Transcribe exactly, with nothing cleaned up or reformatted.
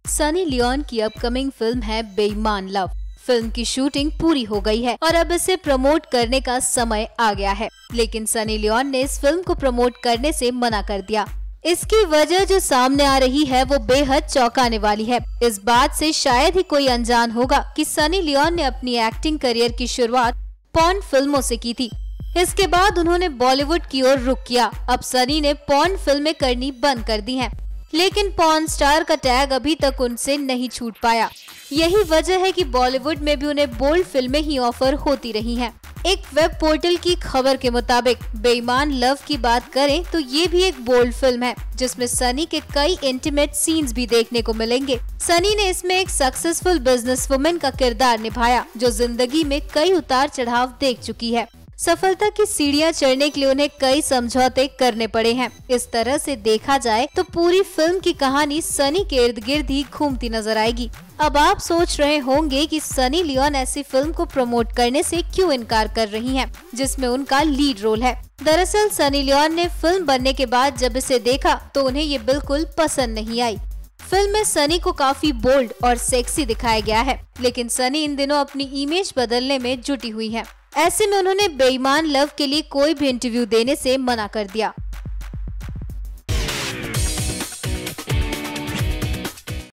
सनी लियोन की upcoming film है Beiimaan love. Film की शूटिंग पूरी हो गई है और अब इसे प्रमोट करने का समय आ गया है, लेकिन सनी लियोन ने इस फिल्म को प्रमोट करने से मना कर दिया। इसकी वजह जो सामने आ रही है वो बेहद चौंकाने वाली है। इस बात से शायद ही कोई अनजान होगा कि सनी लियोन ने अपनी एक्टिंग करियर की शुरुआत पॉर्न फिल्मों से की थी। इसके बाद उन्होंने बॉलीवुड की ओर रुख किया। अब सनी ने पॉर्न फिल्में करनी बंद कर दी हैं, लेकिन पॉर्न स्टार का टैग अभी तक उनसे नहीं छूट पाया। यही वजह है कि बॉलीवुड में भी उन्हें बोल्ड फिल्में ही ऑफर होती रही हैं। एक वेब पोर्टल की खबर के मुताबिक बेईमान लव की बात करें तो ये भी एक बोल्ड फिल्म है, जिसमें सनी के कई इंटीमेट सीन्स भी देखने को मिलेंगे। सनी ने इसमें एक सक्सेसफुल बिजनेसवुमन का किरदार निभाया, जो जिंदगी में कई उतार चढ़ाव देख चुकी है। सफलता की सीढ़ियां चढ़ने के लिए उन्हें कई समझौते करने पड़े हैं। इस तरह से देखा जाए तो पूरी फिल्म की कहानी सनी के इर्द गिर्द ही घूमती नजर आएगी। अब आप सोच रहे होंगे कि सनी लियोन ऐसी फिल्म को प्रमोट करने से क्यों इनकार कर रही हैं, जिसमें उनका लीड रोल है। दरअसल सनी लियोन ने फिल्म बनने के बाद जब इसे देखा तो उन्हें ये बिल्कुल पसंद नहीं आई। फिल्म में सनी को काफी बोल्ड और सेक्सी दिखाया गया है, लेकिन सनी इन दिनों अपनी इमेज बदलने में जुटी हुई है। ऐसे में उन्होंने बेईमान लव के लिए कोई भी इंटरव्यू देने से मना कर दिया।